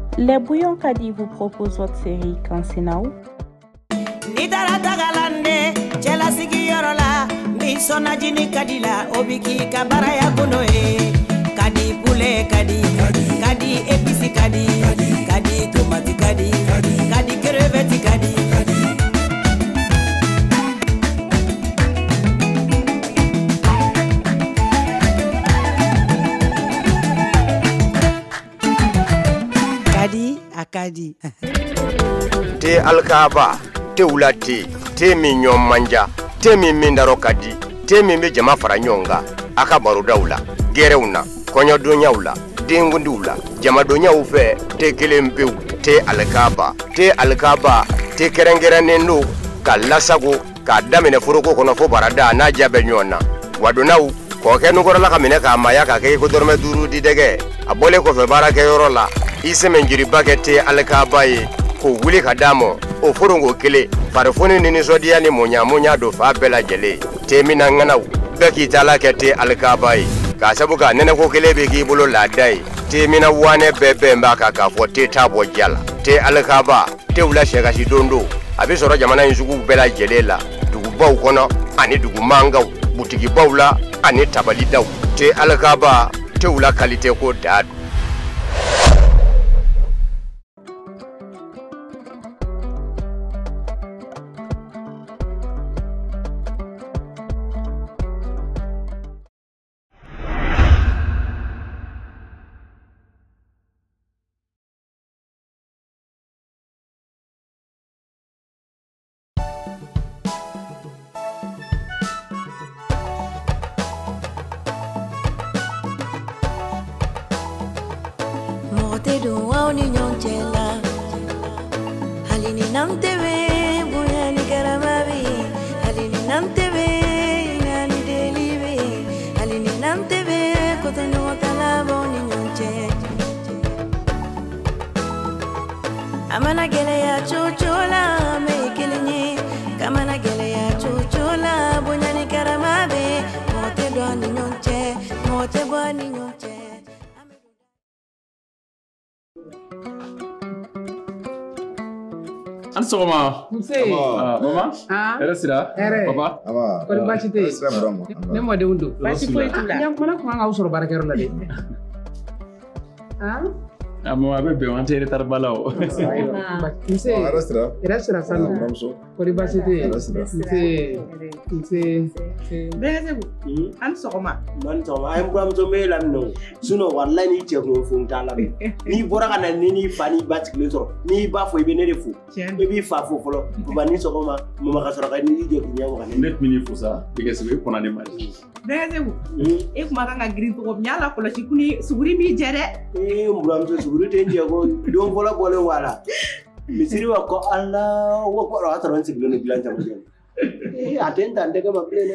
Les Bouillons Kadi vous propose votre série Kansinao. Nidara tagalande, chela sigi yorola, mi sona jini kadila, obiki kabara ya kunoe. Kadi poulet kadi, kadi épice kadi, kadi tomate kadi, kadi crevette kadi. Kadi akadi. Te alkaba, te ulati, te minyo manja, te mindaro kadi, te mimbe jama fara nyonga, akabaru daula, gereuna, konyo donyaula, dengundula, jama donya ufe, te kelempeu, te alkaba, te kerengera nendo, ka lasago, ka damene furuko kono fo barada na jabe nyona. Wadonau, ko ke nugora la kamene ka maya ka ke ko dorme duru di dege, abole ko fe barake yorola, ise menjiri bakete alkaba ye. Ko wuli ka damo o forongo kele farfoni ni sodiya ni monya do fa bela jele temina nganaw be ki tala kete alkabai ka sabuka nene ko kele be ki bolo la dai temina wane bebe mbaka ka fo te tabo jala te alkaba te wula shega shi dondo abi soro jamana yusuku bela jele la dugu baw kono ani dugu mangaw butigi bawla ani tabali daw te alkaba te wula kalite ko dad. Amana geleya chochola me kelenye kamana geleya chochola bonyani karamabe mote dwani nyonche mote bwani nyonche. Ansoma mama erasira papa ko bachite ne mo de undo bachi ko itula nyam mana ko nga usoro barakero la de amo abe wantere tarbalao nse erasira sana ko bachite nse bese bu an sokoma man to ay mbram to me lam no suno wallahi ni te ko fu tala ni bora kana ni fani batikle so ni ba fo be ne defu be bi fa fo folo ba ni sokoma mama ka soro ka ni je ko nyawo kana net mini fusa bigese be kona ne mali bese bu e kuma ka green to ko nyala ko la ci kuni suguri mi jere e mbram to suguri te ndiago do vola bole wala misiri wa ko Allah wa ko ra taron siglo ne bilan jam jam atenta ndega maplene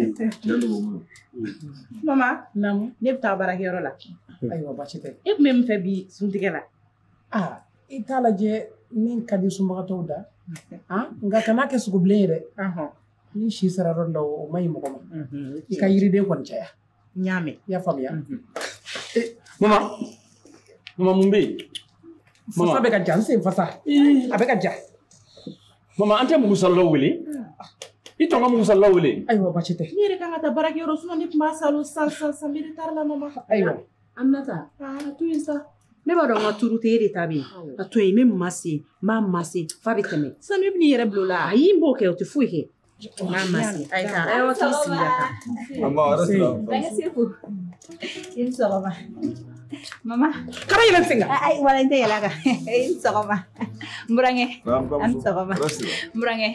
mama nam nebta barakero la aywa bachite e mem fe bi suntigela itala je min kadi sumba to da nga kana ke sugu blere ni shi sararo law may mo ko ka yiri de kon caya nyame ya famia mama mumbe mama be ka janse fasa abe ka ja mama ante mu sallo wili ito nga mu sallo wili aywa bachite ni re kanga ta barakero suno ni ma salo sa militar la mama aywa amnata tu isa ne ba do ma turu tere tabi to e me masi ma masi fabiteme sanu ibni yere blola ayi mboke o te fuike ma masi aita ay wa ti sila mama arasla banga sefu inshallah mama kara yele singa ay wala inte yalaga inshallah murange inshallah murange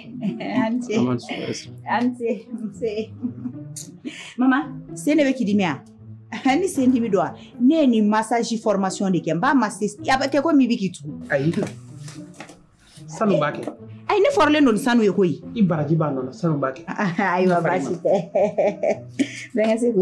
anti mama sene be kidimia hani sendi mi doa neni massage formation de kemba massis ya ba te ko mi bikitu ay sanu bake ay ne forle non sanu ye koy ibaraji ba non sanu bake ay wa basite benga siku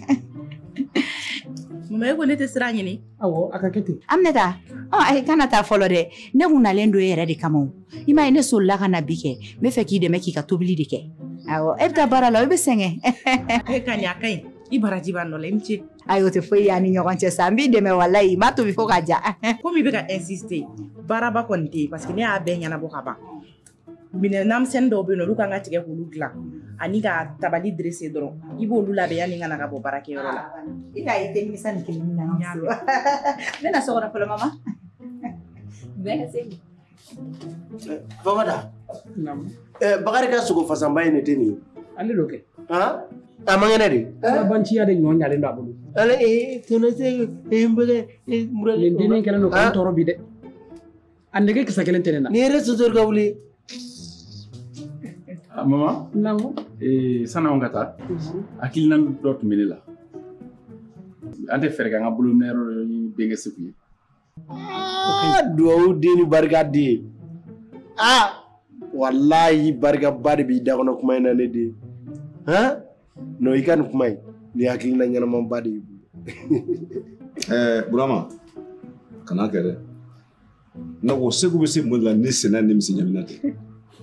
mama yego ne te siranye ni awo akakete amneta ay kana ta folode ne kuna lendo yere de kamo ima ine so la kana bike me fe ki de me ki ka tobili de ke awo ebta bara la be senge e kanya kai I baraji b'a nɔ la i ni ce. Ayi o tɛ foyi y'an ni ɲɔgɔn cɛ sa n b'i dɛmɛ walayi m'a tobi fo ka ja. Komi i bɛ ka insister baaraba kɔni tɛ yen parce que ne y'a bɛɛ ɲɛnabɔ ka ban. Minɛnmisɛnnin dɔw bɛ yen nɔ olu kan ka tigɛ k'olu dilan ani ka tabali dresser dɔrɔn i b'olu labɛn yanni n ka na ka bɔ baarakɛyɔrɔ la. I k'a ye technicien ni kelen na. N bɛna so kɔnɔ fɔlɔ mama. Bɛɛ se. Famata. Bakari ka sogo fasanba in ne tɛ nin ye. Ale do kɛ. A man kɛnɛ de. Alabanciya de ɲɔ ɲalen don a bolo. Ale tonese mbɛgɛ mura. Nin dennin kɛlen don k'an tɔɔrɔ bi dɛ. A nege kisɛ kelen tɛ ne na. Ni yɛrɛ sonsori ka wuli. Mama. Nango. San'anw ka taa. Hakilina dɔ tun bɛ ne la. An tɛ fɛɛrɛ kɛ an ka bolonɛyɔrɔ ni denkɛ segu ye. Duwawu den ni barika den. Wallahi barikaba de b'i da kɔnɔ kuma in na ne den. Non i ka nin kuma in ni hakilina ɲɛnamanba de y'i bolo. Burama kana kɛ dɛ. Ne ko segu bɛ se mun la ni sɛnɛ ni misi ɲamina tɛ.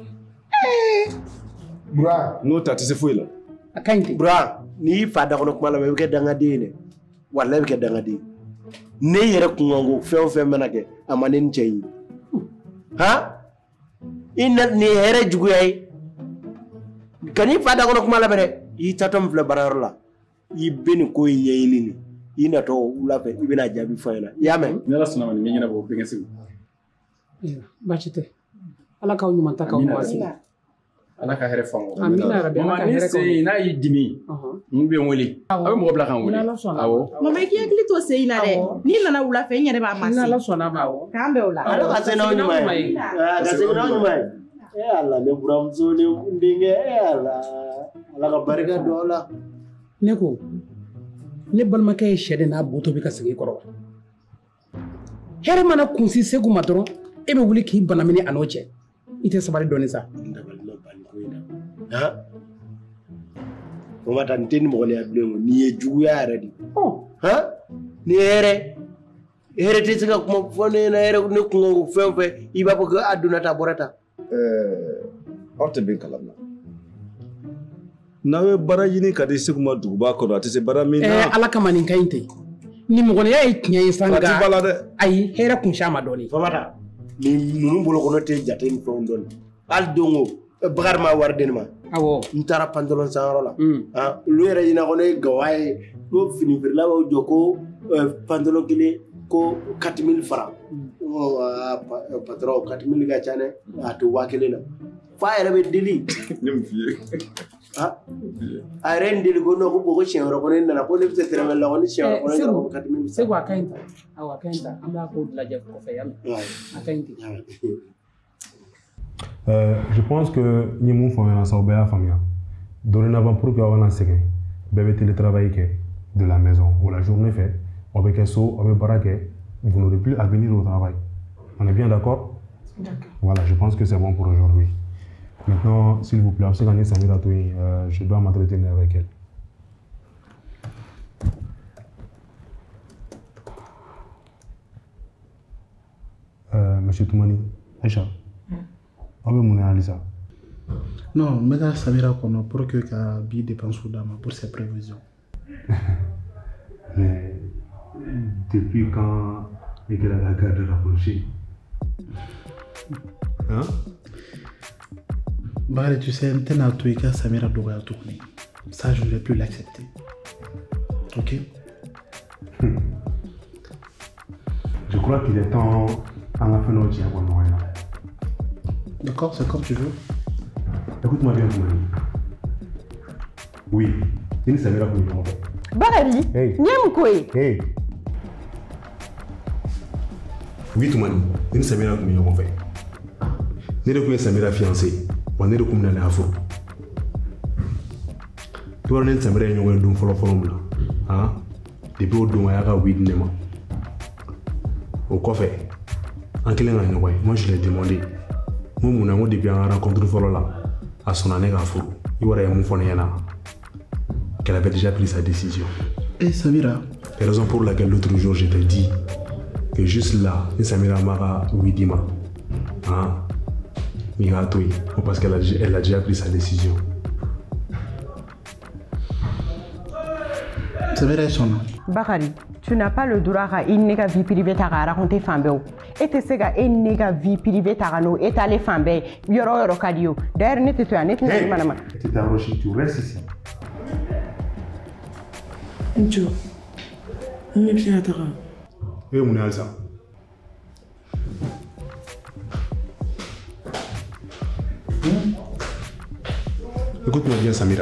Bura n'o ta tɛ se foyi la. A ka ɲi ten. Bura n'i y'i fa da kɔnɔ kuma la i bɛ kɛ dangaden ye dɛ. Wallahi i bɛ kɛ dangaden. Ne yɛrɛ kunkanko fɛn o fɛn mana kɛ a ma ne ni cɛ in ye. I na nin hɛrɛ juguya ye. Ka n'i fa da kɔnɔ kuma la dɛ i tatɔ min filɛ baarayɔrɔ la i bɛ nin ko in ɲɛɲini nin i natɔ wula fɛ i bɛna jaabi fɔ ɲɛna i y'a mɛn. Ni Ala sɔnna ma nin bɛ ɲɛnabɔ denkɛ segu. Baasi tɛ. Ala k'aw ɲuman ta k'aw waati. Ala ka hɛrɛ faamu. Amina rabi Ala ka hɛrɛ k'aw. N'a y'i dimi n bɛ n wele a bɛ mɔgɔ bila k'an wele. Awɔ. Mama i k'i hakili to se in na dɛ n'i nana wula fɛ n yɛrɛ b'a ma se. Ni Ala sɔnna ma awɔ. K'an bɛn o la. Ala ka se n'aw ɲuman ye. Ka se n'aw ɲuman ye. Ala ne buramuso ni n denkɛ Ala ka barika don aw la. Ne ko ne balimakɛ ye sɛ de n'a bo tobi ka segin i kɔrɔ. Hɛrɛ mana kunsi segu ma dɔrɔn e bɛ wuli k'i banamini a n'o cɛ i tɛ sabali dɔɔnin sa. Mama tan tɛ ni mɔgɔniya bilen o nin ye juguya yɛrɛ de. Ni hɛrɛ tɛ se ka kuma fɔ ne ɲɛna hɛrɛ ne kunkanko fɛn o fɛn i b'a fɔ ko a donna ta a bɔra ta. Aw tɛ bɛn kalan na. N'aw ye baara ɲini ka di segu ma duguba kɔnɔ a tɛ se baara min na. Ala kama nin ka ɲi ten ni mɔgɔniya ye tiɲɛ ye sa nka a ti bala dɛ. Ayi hɛrɛ kun s'a ma dɔɔnin. Famata ninnu bolo kɔnɔ tɛ jate ni fɛnw dɔn hali don o Bakari ma wari di ne ma. Awɔ. N taara pantalon san yɔrɔ la. Olu yɛrɛ ɲɛna ko ne ye gawa ye ko fini feerela b'aw jɔ ko pantalon kelen ko 4000 francs. Patron 4000 ka ca dɛ a to 1000 na. Fa yɛrɛ bɛ deli. Ne min f'i ye. A yɛrɛ n deli ko non ko ko siɲɛ wɛrɛ ko ne nana ko ne bɛ se tɛrɛmɛ la ko ni siɲɛ wɛrɛ ko ne nana ko 4000. Segu a ka ɲi ta awɔ a ka ɲi ta an b'a ko lajɛ kɔfɛ yali a ka ɲi ten. Je pense que ni mun faamuya sa o bɛɛ y'a faamuya. Dorénavant pour que aw kana sɛgɛn bɛɛ bɛ télétravail kɛ de la maison ou la journée fait aw bɛ kɛ so aw bɛ baara kɛ vous n'aurez plus à venir au travail. On est bien d'accord? D'accord. Voilà, je pense que c'est bon pour aujourd'hui. Maintenant, s'il vous plaît, Samira Toui, je dois m'entretenir avec elle. Monsieur Toumani, Aïcha, on va m'en aller ça. Non, mais là, Samira, pour que la vie dépense pour ses prévisions. Mais depuis quand il a la garde rapprochée? Hein? Bah, tu sais, Samira doit tourner. Ça, je ne vais plus l'accepter. Ok? Je crois qu'il est temps à la fin de notre moyen. D'accord, c'est comme tu veux. Écoute-moi bien, Toumani. Oui, il Samira pour nous. Bakari, Nyamkoy. Hey. Oui, Toumani, il Samira pour nous. Ne de kun ye Samira fiancé wa ne de kun bɛna n'a furu tora ne ni Samira ye ɲɔgɔn ye don fɔlɔ bila depuis o don a y'a ka weed ne ma o kɔfɛ an kelen ka ɲɔgɔn ye moi je l'ai demandé n ko mun na n ko depuis an ka rencontre fɔlɔ la a sɔnna ne k'a furu i wɛrɛ ye mun fɔ ne ɲɛna qu'elle avait déjà pris sa décision. Et Samira? C'est la raison pour laquelle l'autre jour je t'ai dit que juste là ni Samira m'a ka weed ma parce qu'elle a déjà pris sa décision. Samira est son nom. Bakari, tu n'as pas le droit à une vie privée à raconter Fambéo. Et tu sais que une vie privée à nous étaler Fambé, Yoro Kadio. D'ailleurs, n'est-ce pas un Hey, tu t'es enroché, tu restes ici. Ncho, on est bien à Tara. Et on est à ça. Écoute-moi bien, Samira.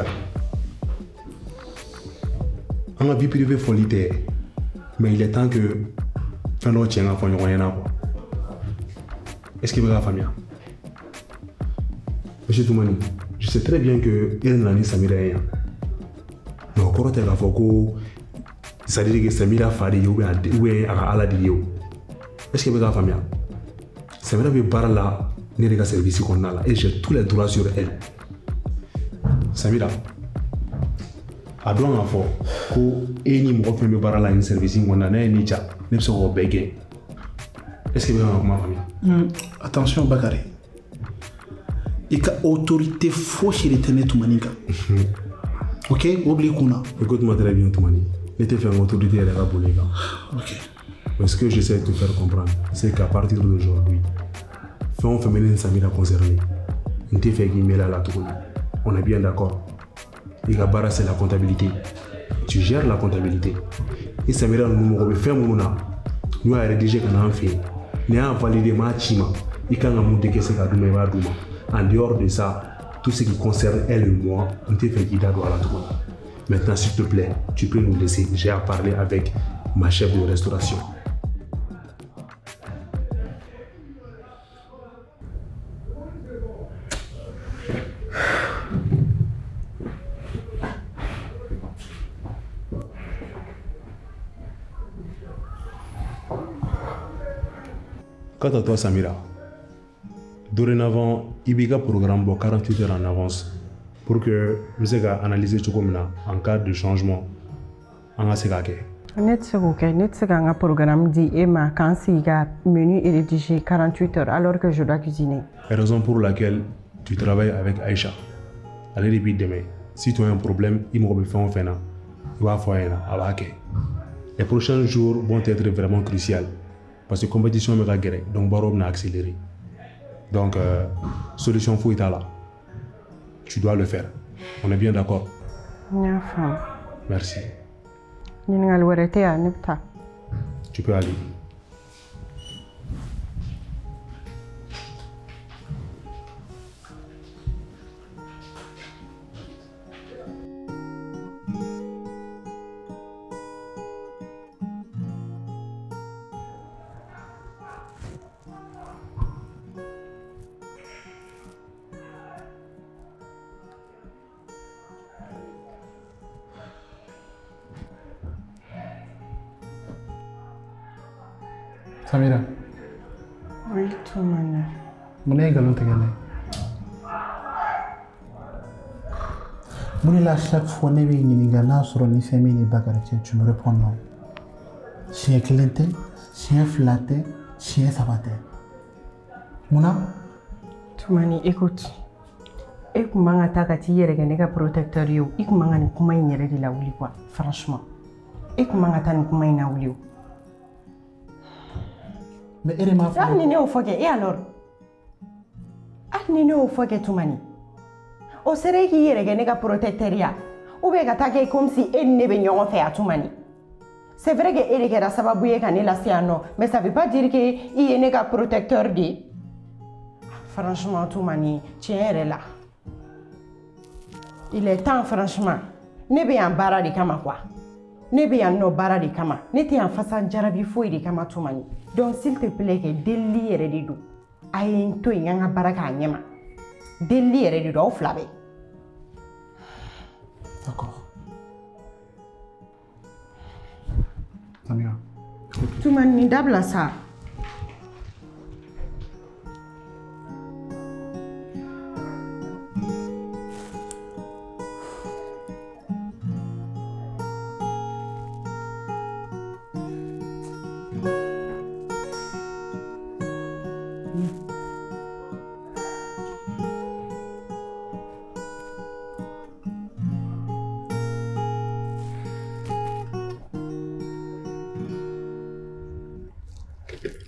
On a vie privée folie, mais il est temps que fin de tien à faire rien. Est-ce qu'il veut la famille? Monsieur Toumani, je sais très bien que il n'a ni Samira rien. Mais au cours de la fois ça dit que Samira fadi ou bien à la dio. Est-ce qu'il veut la famille? Samira veut parler là, n'est pas service qu'on a là, et j'ai tous les droits sur elle. Samira, a dɔn k'a fɔ ko e ni mɔgɔ fɛn bɛ baara la ni service in kɔnɔna n'a ye ni ja ne bɛ se k'o bɛɛ gɛn. Est-ce que bɛ kan ka kuma faamuya? Attention Bakari, i ka autorité fosi de tɛ ne Toumani kan. Ok, oublie kunna. Écoute-moi très bien Toumani, ne tɛ fɛ n ka autorité yɛrɛ ka boli kan. Ok. Mais ce que j'essaie de te faire comprendre, c'est qu'à partir d'aujourd'hui, fɛn o fɛn bɛ ne ni Samira concerné, n tɛ fɛ k'i mêler à la tuguni. On est bien d'accord. Igabara, c'est la comptabilité. Tu gères la comptabilité. Et Samira, nous avons fait mon nom. Nous avons rédigé un fait. Nous avons validé ma chima. Et quand nous avons dit en dehors de ça, tout ce qui concerne elle et moi, on t'a fait guider à la tour. Maintenant, s'il te plaît, tu peux nous laisser. J'ai à parler avec ma chef de restauration. Quant à toi, Samira, dorénavant, il y a un programme de 48 heures en avance pour que nous puissions analyser tout comme en cas de changement. En a segake. Net un programme dit Emma quand il y a menu est rédigé 48 heures alors que je dois cuisiner. Raison pour laquelle tu travailles avec Aïcha. Allez depuis demain. Si tu as un problème, il me fait un fait. Il va faire un Les prochains jours vont être vraiment cruciaux. Parce que la compétition est guerre, donc Barob n'a accéléré. Donc, solution fouille là. Tu dois le faire. On est bien d'accord? Merci. Tu peux aller. Samira. Oui, Toumani. Mon galon tegale. Mon la chaque fois ne vais ni gana sur ni famille ni Bakari, tu me réponds non. Si un cliente, si un flatté, si un sabaté. Mouna? Toumani, écoute. Et comment attaquer les protecteur yo? Et comment on comment y de la ouli quoi? Franchement. Et comment attaquer comment y na ouli? Mais elle est ma femme. Ah, Nino au foguet. Et alors? Ah, Nino au foguet, Toumani. Au serait qui y est les protecteur ou bien attaquer comme si elle ne venait en faire à Toumani. C'est vrai qu'elle est la sababouye quand elle a siano, mais ça veut pas dire qu'il y a un protecteur dit. Franchement, Toumani, tiens, elle est là. Il est temps, franchement. Ne bien en barra de kama quoi. Ne bien no barra de kama. Ne t'es en face à jarabi fouille de kama Toumani. Donc, s'il te plaît, que déli est rédit. Aïe, un toi, y a un baraka nyama. Déli est rédit au flavé. D'accord. Samira. Toumani, d'abord ça.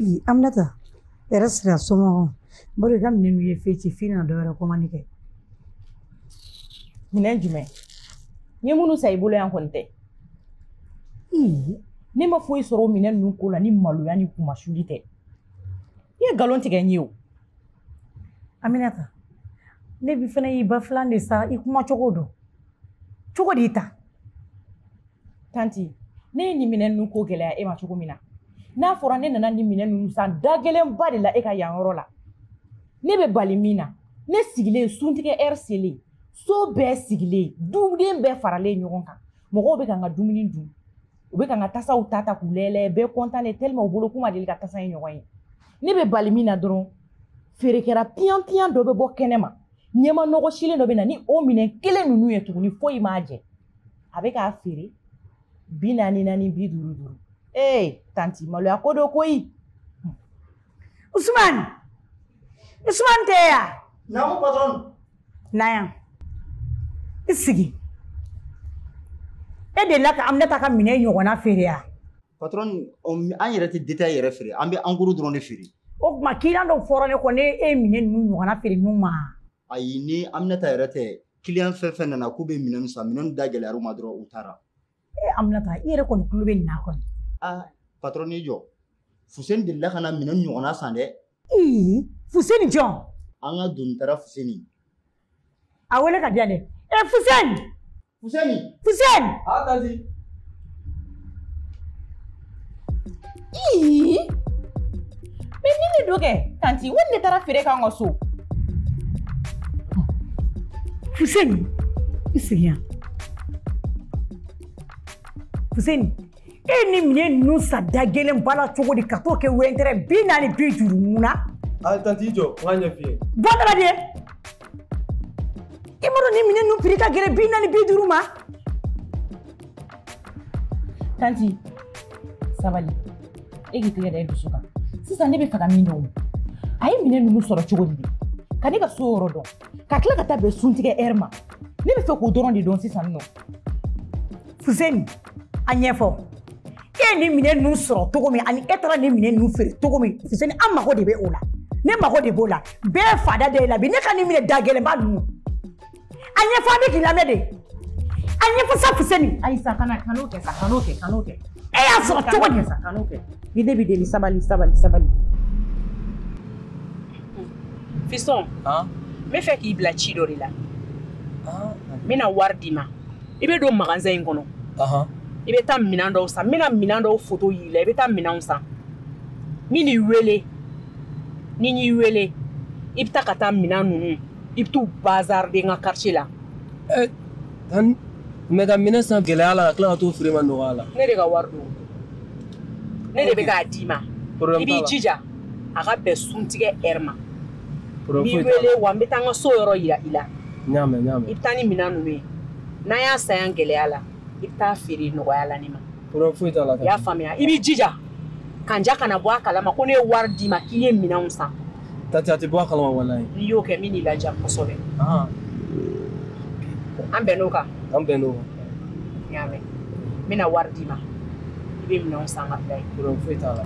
Aminata, reste à son bari kam ni ye feti fina do re ko manike. Minɛn jumɛn? N ye minnu san i bolo yan kɔni tɛ. Ne ma foyi sɔrɔ o minɛn ninnu ko la ni maloya ni kumasuli tɛ. I ye nkalon tigɛ n ye o. Aminata, ne bi fana y'i ba filan de sa i kuma cogo dɔn. Cogo di ta? Tanti, ne ye nin minɛn ninnu ko gɛlɛya e ma cogo min na. N'a fɔra ne nana nin minɛn ninnu san da gɛlɛnba de la e ka yan yɔrɔ la. Ne bɛ bali min na, ne sigilen suntigɛ heure selen. So bɛɛ sigilen, duden bɛɛ faralen ɲɔgɔn kan. Mɔgɔw bɛ ka n ka dumuni dun. U bɛ ka n ka tasaw ta k'u lɛlɛ, bɛɛ content tellement u bolo k'u ma deli ka tasa ye ɲɔgɔn ye. Ne bɛ bali min na dɔrɔn, feerekɛra piyan piyan dɔ bɛ bɔ kɛnɛ ma. Ɲɛma nɔgɔsilen dɔ bɛ na ni o minɛn kelen ninnu ye tuguni foyi m'a jɛ. A bɛ k'a feere 44 50. Tanti maloya ko do koyi. Usman tɛ yan. Naamu patron. Na yan. I sigi. E delila ka Aminata ka minɛn ɲɔgɔnna feere ya? Patron, an yɛrɛ tɛ détail yɛrɛ feere, an bɛ en gros dɔrɔn de feere. O tuma client dɔw fɔra ne kɔ ne e minɛn ninnu ɲɔgɔnna feere min ma. Ayi, ni Aminata yɛrɛ tɛ, client fɛn fɛn nana k'u bɛ minɛn san, minɛn da gɛlɛyar'u ma dɔrɔn u taara. Aminata, i yɛrɛ kɔni tulo bɛ nin na kɔni. Patron ni jɔ. Fuseni delila ka na minɛn ɲɔgɔnna san dɛ. Fuseni jɔn? An ka doni taara Fuseni. A wele ka di yan dɛ. Fuseni! Fuseni! Tanti. Mais ni ne do kɛ, tanti, wani ne taara feere k'an ka so? Fuseni, i sigi yan. Fuseni, e ni minɛn ninnu san da gɛlɛn bala cogo di ka t'o kɛ wɛntɛrɛ 40 mun na? Tanti jɔ, n ka ɲɛ f'i ye. Bɔ adamaden! I m'a dɔn ni minɛn ninnu prix ka gɛlɛn 40 50 ma? Tanti, sabali. E k'i tɛgɛ da e dusu kan. Sisan ne bɛ fɛ ka min dɔn. A ye minɛn ninnu sɔrɔ cogo di? Ka ne ka so yɔrɔ dɔn. Ka tila ka taa bɛn suntigɛ heure ma. Ne bɛ fɛ k'o dɔrɔn de dɔn sisan nɔ. Fuseni, a ɲɛfɔ. E ni minɛn ninnu sɔrɔ cogo min ani e taara ni minɛn ninnu feere cogo min, Fuseni, an mago de bɛ o la. Ne mago de b'o la. Bɛɛ fada de ye la bi. Ne ka ni minɛ da gɛlɛnba ninnu. A ɲɛfɔ an bɛ k'i lamɛn de. A ɲɛfɔ sa Fuseni. Ayisa, kan'o kɛ sa, kan'o kɛ. E y'a sɔrɔ cogo di? Kan'o kɛ. Ni ne bɛ deli sabali. Fiston, n bɛ fɛ k'i bila ci dɔ de la. N bɛna wari d'i ma. I bɛ don magasin in kɔnɔ. I bɛ taa minɛn dɔw san. N bɛna minɛn dɔw photo y'i la. I bɛ taa minɛnw san. Min n'i wele. Ni n y'i wele, i bɛ taa ka taa minɛn ninnu. I bɛ t'u bazarder n ka quartier la. Mais ka minɛn san gɛlɛya la ka tila ka t'o feere ma nɔgɔya la. Ne de ka wari don. Ne de bɛ k'a d'i ma. I b'i jija a ka bɛn suntigɛ heure ma. N b'i wele wa n bɛ taa n ka so yɔrɔ yira i la. Ɲaamɛ. I bɛ taa ni minɛn ninnu ye. N'an y'a san yan gɛlɛya la, i bɛ taa feere nɔgɔya la ne ma. Problème foyi t'a la. I y'a faamuya. I b'i jija. Kanja kana bɔ a kalama ko ne ye wari d'i ma k'i ye minɛnw san. Tanti, a tɛ bɔ a kalama walayi. N'i y'o kɛ min n'i laja kosɛbɛ. An bɛnn'o kan. An bɛnn'o kan. N y'a mɛn. N bɛna wari d'i ma. I bɛ minɛnw san ka bila yen. Problème foyi t'a la.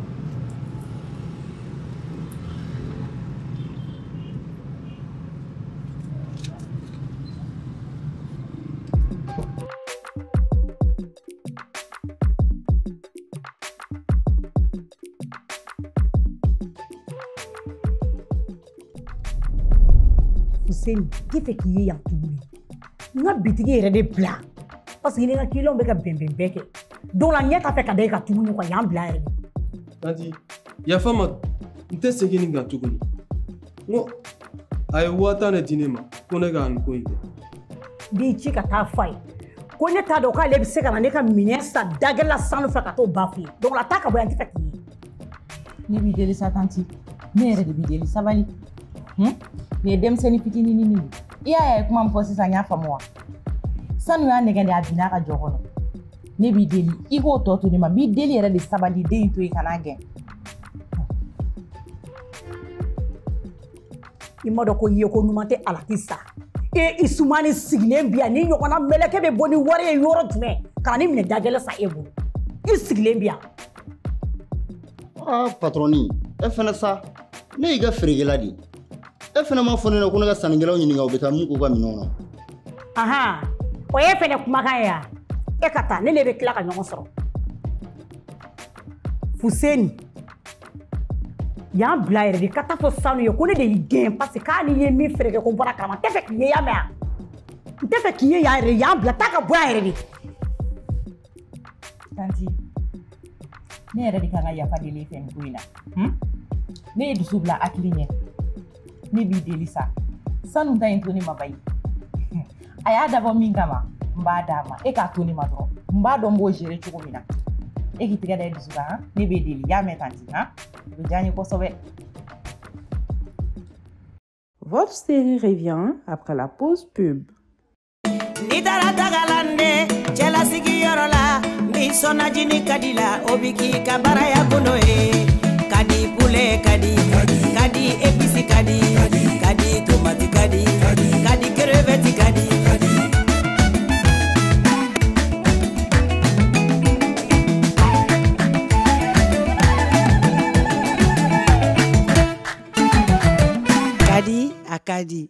Fuseni, k'i fɛ k'i ye yan tuguni. N ka bitigi yɛrɛ de bila. Parce que ni n ka clients bɛ ka bɛnbɛn bɛɛ kɛ. Donc la ɲɛ t'a fɛ ka da e ka tuguni quoi, y'an bila yɛrɛ de. Tanti, yafa n ma, n tɛ segin nin kan tuguni. N ko a ye 5000 de di ne ma ko ne ka nin ko in kɛ. B'i ci ka taa f'a ye. Ko ne t'a dɔn k'ale bɛ se ka na ne ka minɛn san dagɛla sanu fɛ ka t'o ba f'i ye. Donc la taa ka bɔ yan, n tɛ fɛ k'i ye. Ne b'i deli sa tanti. Ne yɛrɛ de b'i deli sabali. Nin ye denmisɛnnin fitinin ye. I y'a ye kuma min fɔ sisan n y'a faamu wa? Sanu y'a nɛgɛn de a binna a ka jɔ kɔnɔ. Ne b'i deli. I k'o tɔ to ne ma. N b'i deli yɛrɛ de sabali den in to yen kana gɛn. I m'a dɔn ko ye ko ɲuman tɛ ala tɛ sa. I Sumani sigilen bi yan ni ɲɔgɔnna mɛlɛkɛ bɛ bɔ ni wari ye yɔrɔ jumɛn ka na ni minɛ dagɛlɛ sa e bolo. I sigilen bi yan. Ah, patroni. E fana sa. Ne yi ga feregela di. E fana ma fɔ ne na ko ne ka sannikɛlaw ɲininka u bɛ taa mun k'u ka minɛnw na. Aha. O ye fɛnɛ kumakan ye ya. E ka taa ne ne bɛ tila ka ɲɔgɔn sɔrɔ. Fuseni. Y'an bila yɛrɛ de ka taa fɔ sanu ye ko ne de y'i gɛn parce que k'ale ye min feere kɛ ko n bɔra kalama n tɛ fɛ k'i ye yan mɛn yan. N tɛ fɛ k'i ye yan yɛrɛ y'an bila taa ka bɔ yan yɛrɛ de. Tanti, ne yɛrɛ de kan ka yafa deli fɛ nin ko in na. Ne ye dusu bila hakili ɲɛ. Ne b'i deli sa. Sanu ta in to ne ma bayi. A y'a dabɔ min kama n b'a d'a ma. E k'a to ne ma dɔrɔn. N b'a dɔn n b'o gérer cogo min na. E k'i tɛgɛ da i dusu kan ne b'e deli y'a mɛn tanti han. O bɛ diya n ye kosɛbɛ. Votre série revient après la pause pub. Nidara tagalande chela sigiyoro la mi sona jini kadila obiki kabaraya kuno e kadi pule kadi episi kadi tomati kadi crevette kadi akadi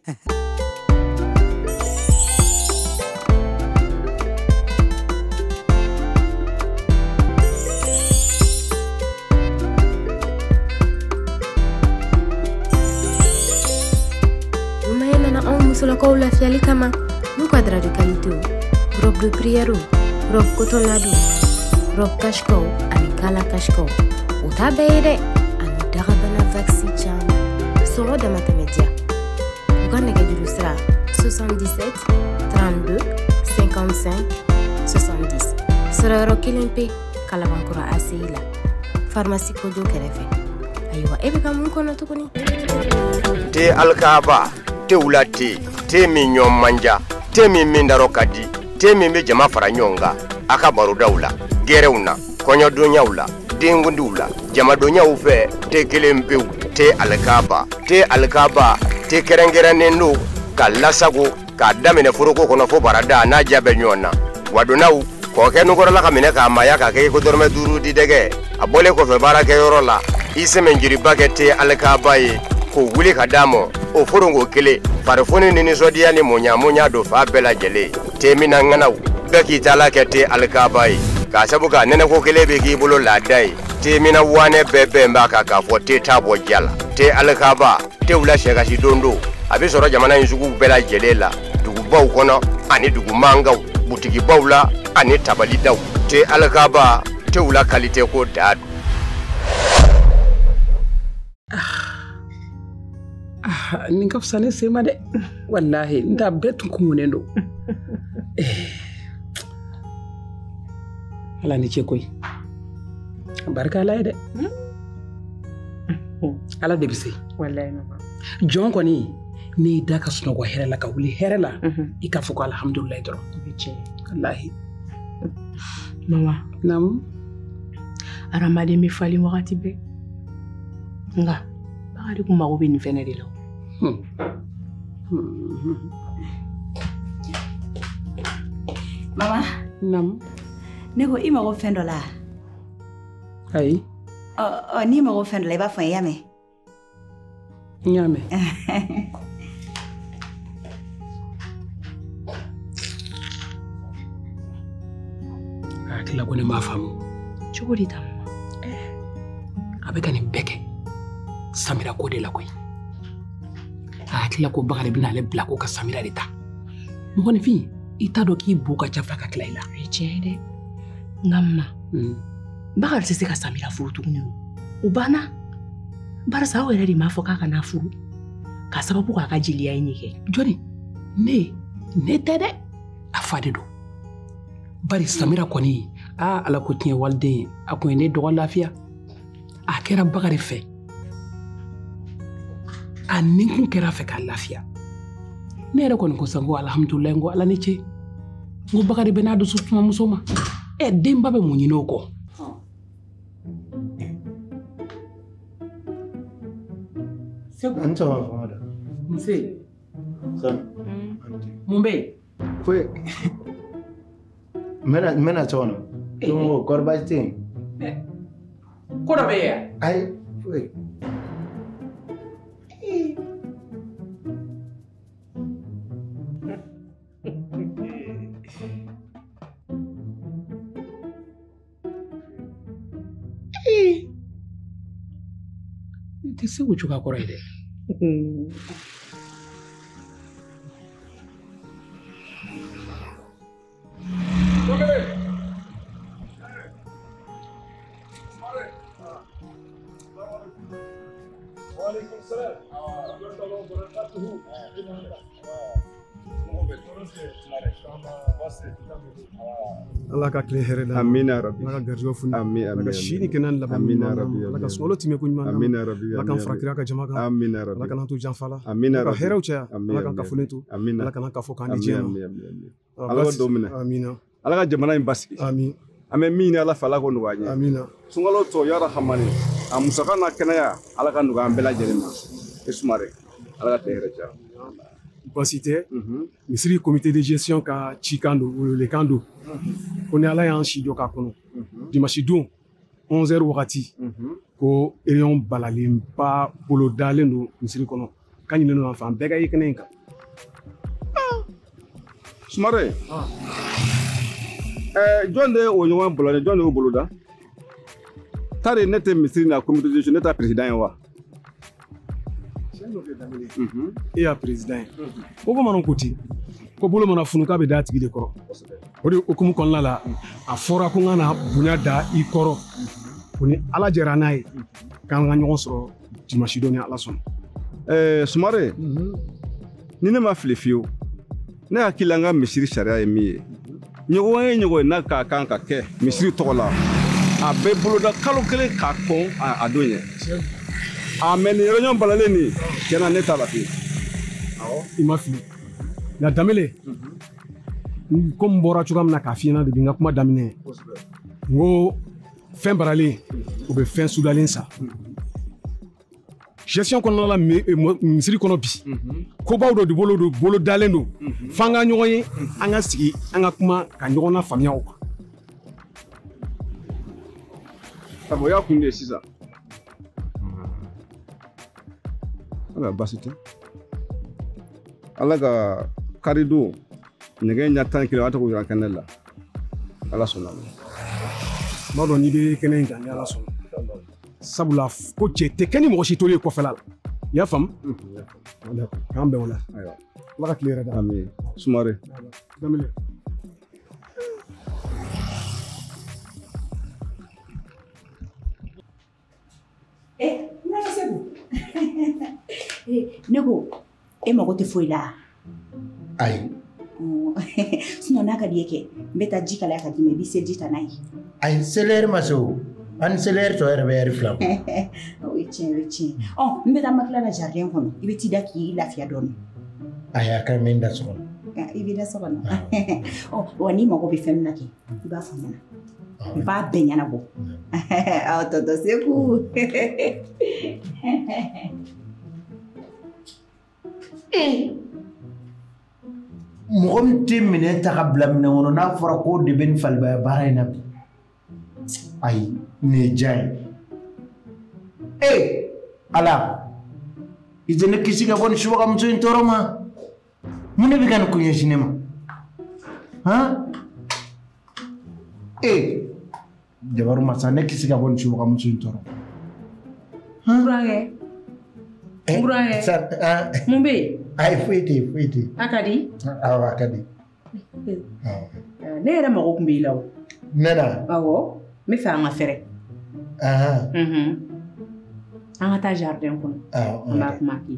Musola ko la fiali kama nu quadra de qualité robe de prière robe coton lado robe cashco ani kala cashco o tabede ani darabana vaccine cham soro de matamedia uganda ke dirusra 77 32 55 70 soro rokilimpe kala bankura asila pharmacie kodo kerefe aywa ebe kamun kono tukuni te alkaba te wulate te min ɲɔn manja te min daro ka di te min be jama fara ɲɔgɔn kan a ka barodaw la gɛrɛw na kɔɲɔdonyaw la dengundiw la jamadonyaw fɛ te kelen pewu te alikaba te kɛrɛnkɛrɛnnen do ka lasago k'a daminɛ foroko kɔnɔ fo barada n'a ja bɛ ɲɔgɔn na wadonaw k'o kɛ nukɔrɔla ka minɛ k'a maya ka kɛ ko dɔrɔmɛ 5 di dɛgɛ a bɔlen kɔfɛ baarakɛyɔrɔ la i sɛmɛnjiriba kɛ te alikaba ye k'o wuli ka d'a ma o forongo kelen farifoni ni nisɔndiya ni muɲamuɲa do fa bɛɛ lajɛlen te mina ŋanaw bɛɛ k'i taala kɛ te alikaba ye k'a sabu ka nɛnɛko kelen bɛ k'i bolo laada ye te mina wanɛ bɛɛ bɛn b'a kan k'a fɔ te t'a bɔ ja la te alikaba tew la sɛgasi don do a bɛ sɔrɔ jamana in sugu bɛɛ lajɛlen la dugubaw kɔnɔ ani dugumangaw butigibaw la ani tabalidaw te alikaba tew la kalite ko daa do. Nin ka fisa ne se ma dɛ wallahi n t'a bɛɛ tun kumunen do ala ni cɛ koyi barika ala ye dɛ ala de bɛ se wallahi jɔn kɔni ne y'i da ka sunɔgɔ hɛrɛ la ka wuli hɛrɛ la i k'a fɔ ko alhamdulilayi dɔrɔn wallahi mama naamu adamaden bɛ falen wagati bɛɛ nka bakari kun mago bɛ nin fɛnɛ de la Mama. Nam. Ne ko i mago fɛn dɔ la. Ayi. Ni mago fɛn dɔ la i b'a fɔ n y'a mɛn. N y'a mɛn. A hakilila ko ne m'a faamu. Cogo di tan? A bɛ ka nin bɛɛ kɛ Samira ko de la koyi. A hakilila ko Bakari bɛna ale bila ko ka Samira de ta. Mɔgɔninfin i t'a dɔn k'i bo ka ca fa ka tila i la. O ye tiɲɛ ye dɛ. Nka ma Bakari tɛ se ka Samira furu tuguni o banna. Barisa aw yɛrɛ de m'a fɔ k'a kana furu k'a sababu k'a ka jeliya in kɛ. Jɔnni ne tɛ dɛ a fa de don. Bari Samira kɔni ala ko tiɲɛ waliden a kun ye ne dɔgɔ lafiya. A kɛra Bakari fɛ. A ninkun kɛra fɛ k'a lafiya. Ne yɛrɛ kɔni ko sanko alhamdulilayi ngo ala ni ce. Ngo Bakari bɛ n'a dusu tuma muso ma. Denba bɛ mun ɲini o kɔ. An sɔgɔma Famada. Nse. San. Mun bɛ yen? Foyi. N bɛna so kɔnɔ. Kɔrɔ baasi tɛ yen. Ko dɔ bɛ yen Aïe, oui. Te se o chuka kora ide. Allah ka kile hɛrɛ da amin ya rabbi Allah ka garijɛgɛ funu amin Allah ka sini kɛnɛ laban amin ya rabbi Allah ka sunkalo tɛmɛ ko ɲuman amin ya rabbi Allah ka furakira ka jama kan amin ya rabbi Allah ka n'an to janfala amin ya rabbi ka hɛrɛw caya Allah ka kafolen to amin Allah ka n'an kafo k'an di diɲɛ ma Allah ka dɔ minɛ amina Allah ka jamana in basigi amin an bɛ min ɲini Ala fɛ Ala k'o nɔgɔya an ye amina sunkalo tɔ ya rahamani a musaka n'a kɛnɛya Ala ka nɔgɔya an bɛɛ lajɛlen ma i Sumare Ala ka tile hɛrɛ caya basi tɛ misiri comité de gestion ka cikan don welekan don ko ni Ala y'an si jɔ k'a kɔnɔ dimanche don 11h wagati ko réunion balalenba bolo dalen don misiri kɔnɔ ka ɲininen don an fɛ an bɛɛ ka ye kɛnɛ in kan Sumare jɔn de o ɲɔgɔn bolo jɔn de y'o bolo da tari ne tɛ misiri na comité de gestion ne tɛ président ye wa e y'a président ye ko bamananw ko ten ko bolo mana funu k'a bɛ da tigi de kɔrɔ o de hukumu kɔnɔna la a fɔra ko n ka na bonya da i kɔrɔ ko ni Ala jɛra n'a ye k'an ka ɲɔgɔn sɔrɔ dimanche don ni Ala sɔnna Sumare ni ne ma fili fiyewu ne hakili la n ka misiri sariya ye min ye ɲɔgɔn ye ɲɔgɔn ye n'a ka kan ka kɛ misiri tɔgɔ la a bɛ boloda kalo kelen k'a kɔn a don ye mais nin réunion balalen nin tiɲɛna ne t'a la fiyewu i ma fili nka Danbele ko n bɔra cogoya min na k'a f'i ɲɛna depuis n ka kuma daminɛ n ko fɛn baralen o bɛ fɛn sudalen sa gestion kɔnɔna la misiri kɔnɔ bi kobaw dɔ de bolo dalen don f'an ka ɲɔgɔn ye an ka sigi an ka kuma ka ɲɔgɔn na faamuya o kan o y'a kun de ye sisan ala basi tɛ Ala ka kari don nɛgɛ ɲɛ 11 a tɔgɔ jira kɛnɛ la Ala sɔnna n b'a dɔn n'i bɛ kɛnɛ in kan ni Ala sɔnna sabula ko cɛ tɛ kɛ ni mɔgɔ si tolen kɔfɛla la i y'a faamu k'an bɛn o la Ala ka tile yɛrɛ da amin Sumare Danbele ne ko e mago tɛ foyi la ayi sinon n'a ka di ye kɛ n bɛ taa ji kalaya ka d'i ma i bɛ seliji ta n'a ye ayi selɛri ma se o ani selɛri tɔ yɛrɛ bɛ ɛri fila bɔ o ye tiɲɛ o ye tiɲɛ n bɛ taa makila la jardin kɔnɔ i bɛ t'i da k'i lafiya dɔɔnin ayi a ka ɲi n bɛ n da so kɔnɔ i bɛ da so kɔnɔ wa n'i mago bɛ fɛn min na kɛ i b'a fɔ n ɲɛna n b'a bɛɛ ɲɛnabɔ tɔtɔ Seku mɔgɔ min tɛ minɛ ta ka bila minɛ kɔnɔ n'a fɔra ko de bɛ nin falibaya baara in na bi ayi nin ye diya ye Ala i tɛ ne kisi ka bɔ nin subagamuso in tɔɔrɔ ma mun de bɛ ka nin ko ɲɛsin ne ma Jabaru masa ne kisi ka bɔ nin subagamuso in tɔɔrɔ Burankɛ mun bɛ yen ayi foyi tɛ yen foyi tɛ yen a ka di awɔ a ka di ne yɛrɛ mago tun b'i la o ne na awɔ n bɛ fɛ an ka fɛrɛ an ka taa jardin kɔnɔ an b'a kuma k'i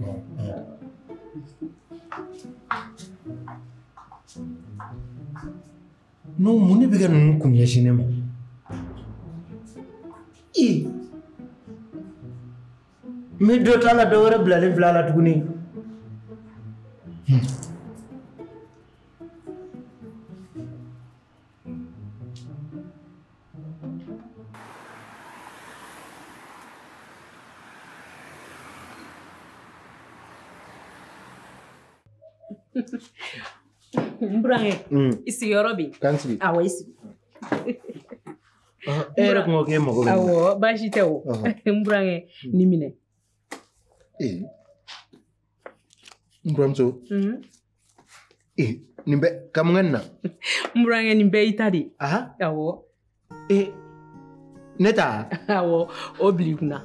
n'o mun de bɛ ka ninnu kun ɲɛsin ne ma n bɛ dɔ t'a la dɔ wɛrɛ bilalen filɛ a la tuguni Burankɛ i sigiyɔrɔ bɛ yen k'an sigi awɔ i sigi Era ko ke mo ko. Awo, bashi te o. Mburange ni mine. Mburamso. Nimbe kamunganna. Mburange nimbe itadi. Aha. Awo. Neta. Awo, obliguna.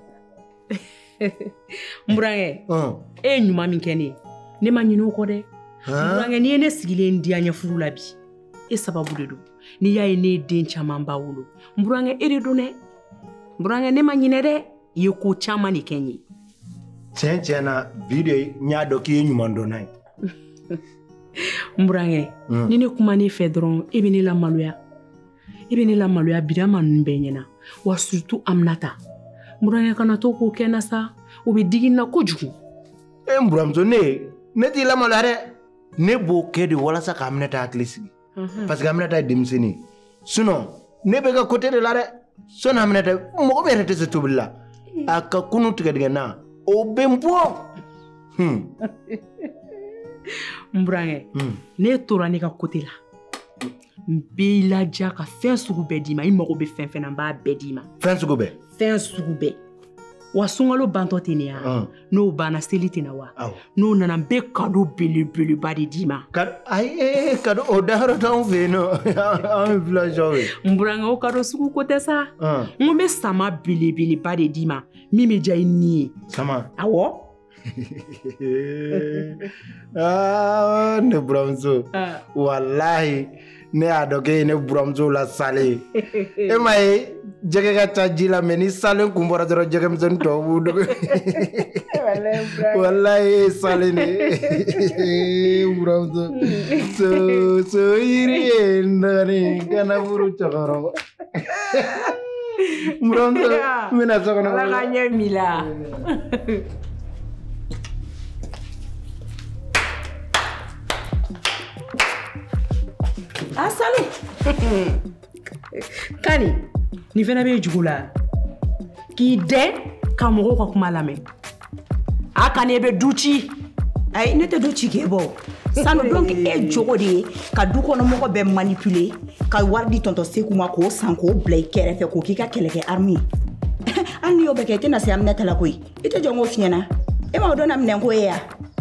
Mburange. Nyuma min kene. Ne ma nyino ko de. Mburange ni ene sigilen dia nya furu labi. Sababu de do. Ni yaye ne den chaman ba wolo. Mburange ere do ne. Mburange ne ma nyine de ye ko chama ni kenyi. Chena video nya do ki nyuma ndo nai. Mburange ni ne kuma ni fe dron ebe ni la maloya bidama nbe nyena wa surtout amnata. Mburange kana to ko kena sa o be digina kojugu. Mburamzo ne ti la maloya ne bo ke de wala sa ka amnata atlisi. Parce que amnata dimsini. Sinon ne be ka côté de la re son amnata mo be rete se tubilla. Aka kunu tigadiga na o bempo. Mburange ne tora ne ka côté la. Mbe la ja ka fen sugu be di ma I mago be fen na ba be di ma. Fen sugu be. Wa sungalo banto tenia. No bana selite na wa. No nana be kado bele ba di ma. Kado o daharo ta on ve no. En village we. Mburange o kado sugu côté sa. Ngombe sama bele ba di ma. Mi me ja ni. Sama. Awo. Ne Bramzo. Wallahi ne adoke ne Bramzo la sale. Mai jege ga tajila meni sale kumbora dro jege mzon to wudo. Wallahi sale ne Bramzo. So iri ndani kana buru chakaro. Bramzo mina chakaro. La ganya mila. Salut. Kani, ni fena be jugula. Ki de ka mogo ka kuma lame. Aka ne be duchi. Ay ne te duchi ke bo. Sanu donc jogo de ka du kono mogo be manipuler ka wardi tonto seku ma ko sanko blay kere fe ko kika keleke army. Ani yo be ke tena se amna tala koy. Ite jongo fiena. E ma dona mnen ko ya.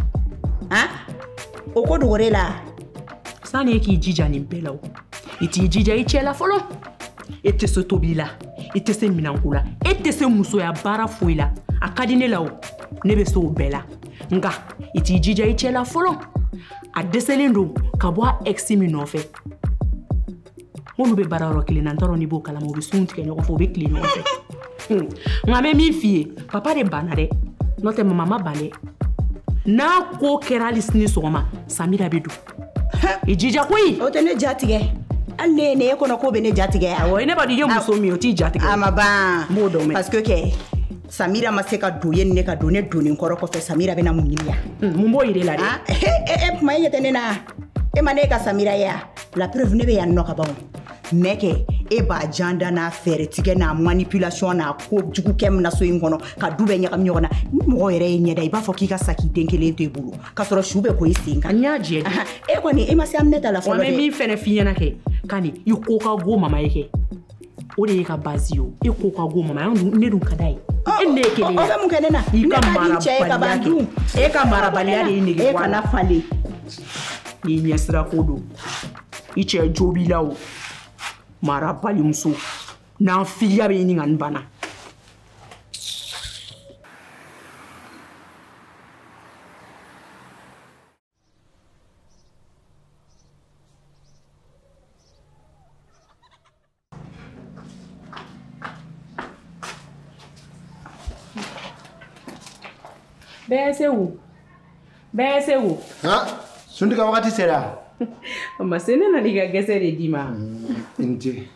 O ko dogore la. Sani ki jija ni mbelaw. Iti jija ichela folo. Ete se tobila. Ete se minankula. Ete se muso ya bara foila. Akadine lao. Nebe so bela. Nga. Iti jija ichela folo. A deselendo kabwa eximi nofe. Monu be bara rokile nantoro ni boka la mo be sunti ke nyoko fo be kli nofe. Ngame mi fie. Papa de banade. Note mama bale. Na ko keralis ni soma. Samira bedu. Ijija kui o tene jatige alle ne ko na ko be ne jatige awo ine ba di yo muso mi o ti jatige amaba modo me parce que Samira maseka doye ne ka donne doni koro ko fe Samira be na munyiya mumbo ire la de ma yete na mane ka Samira ya la preuve ne be ya no ka ba meke ba janda na fere tige na manipulation na ko jugu kem na so ingono ka dube nyaka nyona mo yere nyeda iba fo ki ka saki denkele to ebulu ka soro shube ko isinga nyaje ko ni ma si amneta la fo de mi fene finyana ke kani yuko ka go mama yake o de ka bazio iko ka go mama yandu ne dun kadai enne kele o ga mun kenena ka mara balia de ni e kana fale ni nyesra kodo iche jobilao mara palimso na fiya be ni ngan bana Besewu Sundika wakati sera Masene na liga gesere dima Inti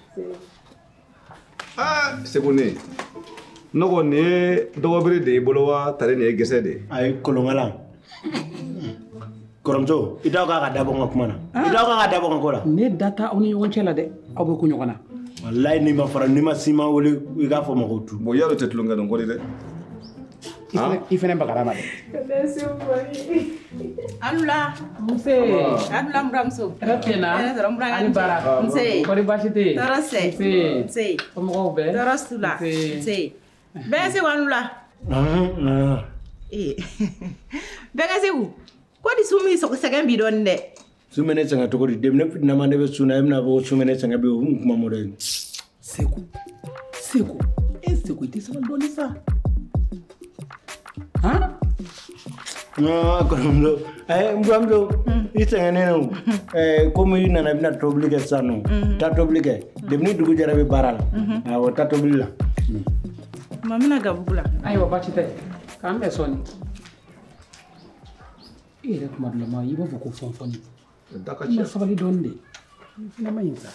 Segune Nogo ne dogobere de bolowa tare ne gesede ay kolongala Koromjo ida ka dabo ngakumana ida ka dabo ngakola ne data oni yoncela de abo ku nyogana wallahi ni ma fara ni ma sima wole wi ga fo ma ko tu bo yalo tetlunga don godi de I fɛnɛ bagara ma dɛ. Alula. Nse. Alula muramuso. Tena. Ani bara. Nse. Kɔri baasi tɛ yen. Tɔɔrɔ sɛ. Nse. Somɔgɔw bɛɛ. Tɔɔrɔ su la. Nse. Bɛɛ se wanula. Bɛɛ se wu. Ko di sumi sɛgɛn bi dɔɔni dɛ. Sumene sanga to di dem ne fitna ma debe suna emna bo sumene sanga be kuma mo den. Seku. Seku ite sama doni sa. Ha? No, kono mbamdo itanga neno comme ina na bina toblique ça non. Ta toblique. Dem ni dugu jarabe baral. Awo ta toblila. Mamina gabula. Ayo bachi te. Kambe soni. Ire kuma dama yibo ko fonfoni. Dakachia. Sabali donde. Fina mainza.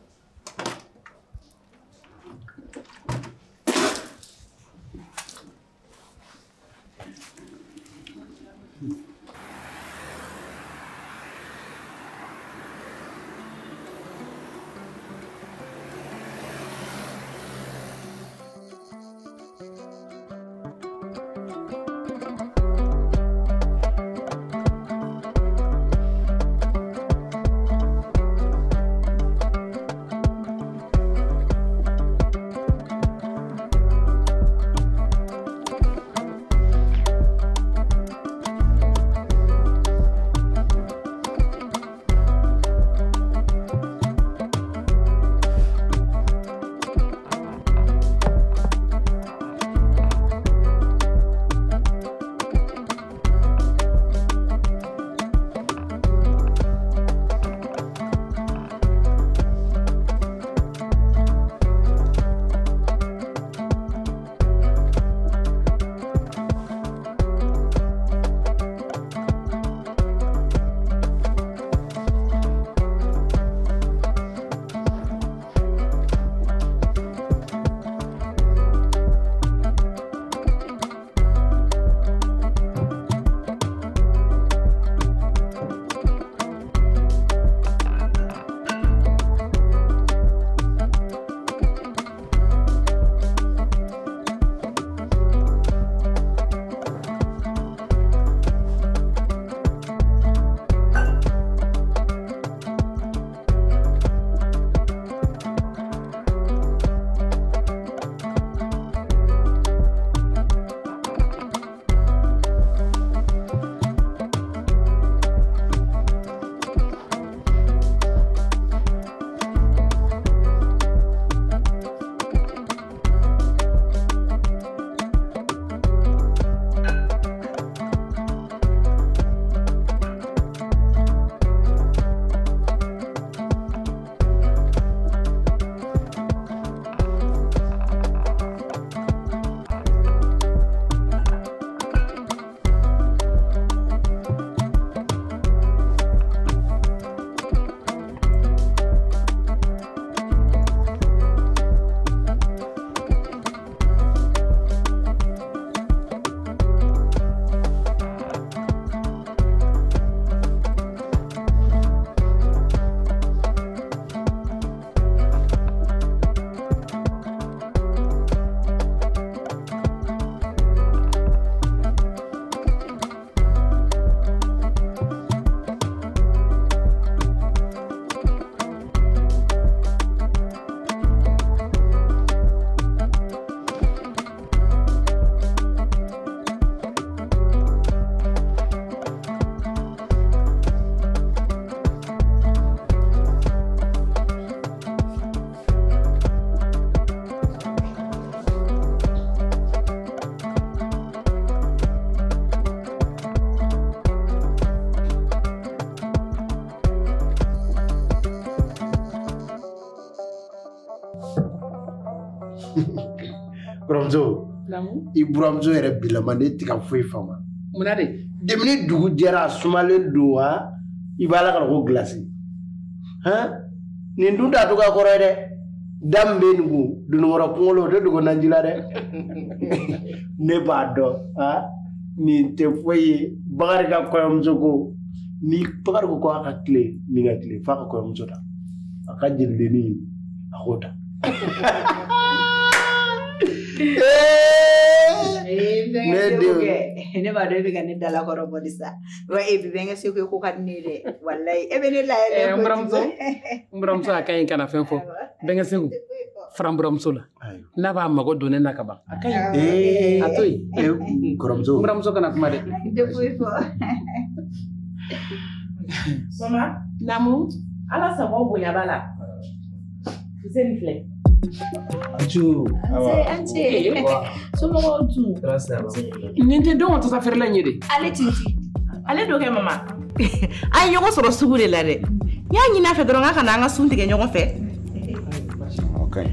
Buramzo. I buramzo yɛrɛ bilama ne tɛ ka foyi fama. Munna de? Demini dugu jɛra a sumalen don wa i b'a la ka na ko gilasi. Nin dun t'a to ka kɔrɔ ye dɛ. Da min bɛ nin kun donnikɔrɔ kunkolo o tɛ dogo naji la dɛ. Ne b'a dɔn nin tɛ foyi ye Bakari ka kɔɲɔmuso ko ni Bakari ko a ka tile nin ka tile f'a ka kɔɲɔmuso ta a ka jelidennin a k'o ta. ne ba do be kan dala ko robo disa wa e bi benga se ko kan ni de wallahi e be ne la ele mburamso akayin kana fenfo benga se framburamso la na ba mago do ne nakaba akayin atoy mburamso kana kuma de Mama, namu, ala sabo bonya bala. Fuseni fle. Aju. Ante. Somo tu. Ninte don to sa faire la nyede. Ale tinti. Ale do ke mama. Ay yogo soro sugule la de. Ya nyina fe doronga kana nga sunti ke nyogo fe. Okay.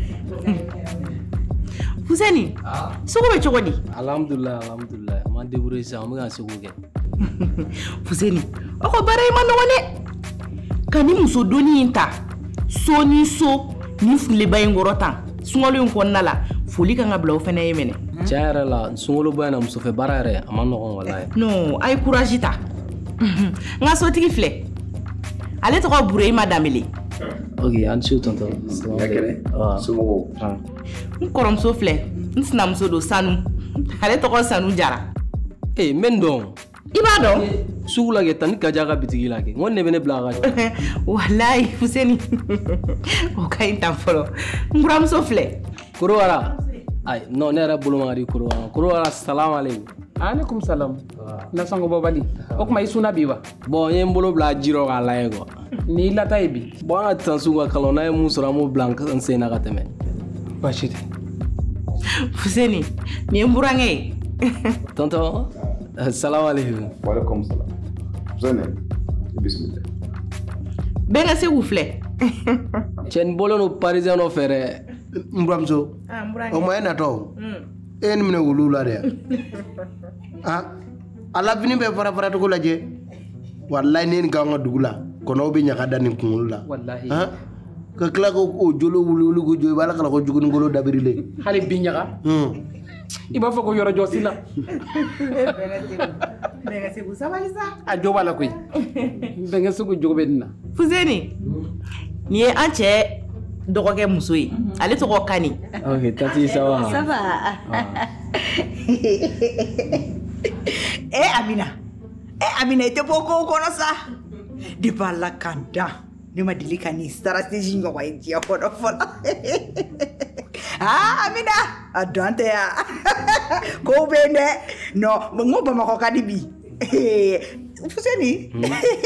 Fuseni. Sugo be chogodi. Alhamdulillah. Ma débrouiller ça, on va se goge. Fuseni. Oko bare ma no wone. Kani muso doni inta. So ni so ni fule bayin gorota. Sungolo yon konnala. Foli kan ga bla fene yemene. Tiara la, sungolo bayana muso fe barare amano on wallahi. No, ay courage ta. Nga so tigi fle. Ale to ko bure madamele. Ok, an shoot tonton. Yakere. Sumo. Nkorom so fle. Nsna muso do sanu. Ale to ko sanu jara. Eh, mendon. Ibado. Sugula ke tan ka jaga bitigi la ke. Ngonne bene blaga. Wallahi Fuseni. O kay tan folo. Nguram so fle. Kurwara. Ay, no ne ra bulu mari kurwara. Kurwara assalamu alaykum. Alaikum salam. Na sango babali. O kuma isuna biwa. Bon, yem bulu bla jiro ga la go. Ni la taybi. Bon, atan suga kalona e musura mo blanc ensena ga teme. Bashite. Fuseni, ni mburange. Tonton. Assalamu alaykum. Wa alaykum salam. Zane. Bismillah. Benga se oufle. Chen bolo no parisien no fere. Mbramzo. O moyen ato. En mine wulula de. Ala bini be para to ko laje. Wallahi nen ga nga dugula. Kono be nyaka danin kungula. Wallahi. Ka kala ko o jolo wulu go joy bala kala ko jugun ngolo dabirile. Xale bi ñaka. Iba foko yoro josila. Benga se busabalisa. A jobala koy. Benga sugu jogobedina. Fuseni. Ni anche dogoke musoi. Ale to ko kani. Ok, tati sawa. Ça va. Amina ite boko kono sa. Di balla kanda. Ni madilika ni strategy ngwa intia kono fola. Amina, adante ya. Ko bene. No, ngoba makokadi bi. Fuseni.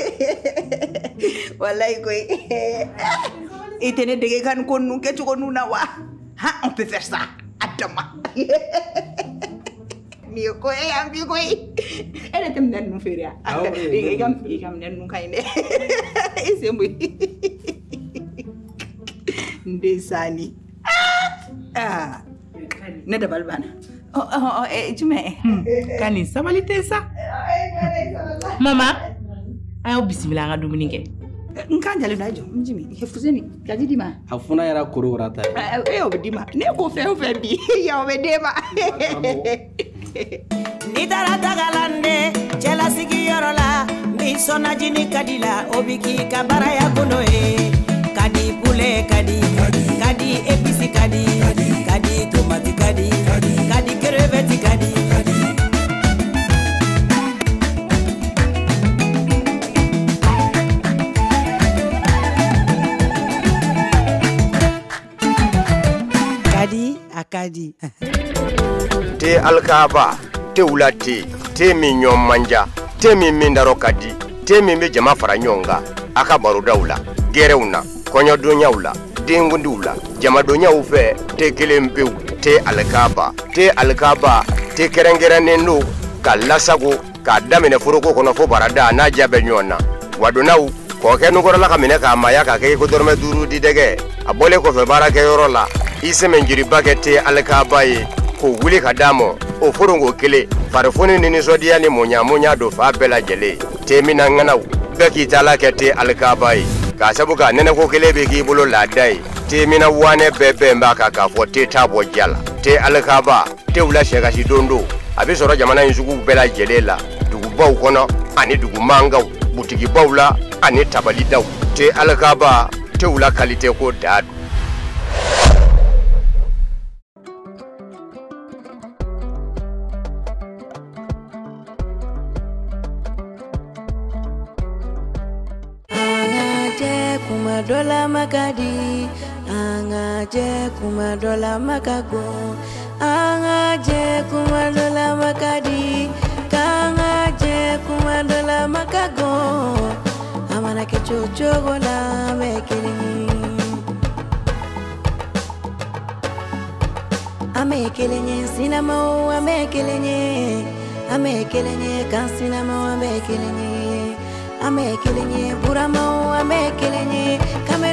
Wallahi koy. Itene dege kan ko nu ke ko nu na wa. On peut faire ça. Adama. Ni ko ambi koy. Ele tem nan nu feria. Igam nan nu kayne. Isembu. Ndesani. Ne da balbana. Jume. Kani sabalite sa. Mama. Ayo bismillah nga dumuni ke. Nkanja na jo mjimi. Fuseni, kaji dima. Afuna yara koro rata. Obedima. Ne ko fe bi. Ya obedema. Nidara tagalande chela sigi yorola mi sona jini kadila obiki kabara ya kuno kadi pule kadi episi kadi tomati kadi crevette kadi akadi te alkaba te wulate te min ɲɔn manja te min min daro ka di te min be jama fara ɲɔgɔn kan a ka barodaw la gɛrɛw na kɔɲɔdonyaw la dengundiw la jamadonyaw fɛ te kelen pewu te alkaba te kɛrɛnkɛrɛnnen do ka lasago k'a daminɛ foroko kɔnɔ fo barada n'a ja bɛ ɲɔgɔn na wadonaw k'o kɛ nukɔrɔla ka minɛ k'a maya k'a kɛ ko dɔrɔmɛ 5 di dɛgɛ a bɔlen kɔfɛ baarakɛyɔrɔ la i sɛmɛnjiriba kɛ te alkaba ye k'o wuli ka d'a ma o foronko kelen farifoni ni nisɔndiya ni muɲamuɲa do fa bɛɛ lajɛlen te mina ŋanaw bɛɛ k'i taala kɛ te alikaba ye k'a sabu ka nɛnɛko kelen bɛ k'i bolo laada ye te mina wanɛ bɛɛ bɛn b'a kan k'a fɔ te t'a bɔ ja la te alikaba tew la sɛgasi don do a bɛ sɔrɔ jamana in sugu bɛɛ lajɛlen la dugubaw kɔnɔ ani dugumangaw butigibaw la ani tabalidaw te alikaba tew la kalite ko daa do. kuma dola makadi anga je kuma dola makago anga je kuma dola makadi kanga je kuma dola makago amana ke chocho la mekeli amekelenye sinamo amekelenye kan sinamo amekelenye buramo amekelenye kame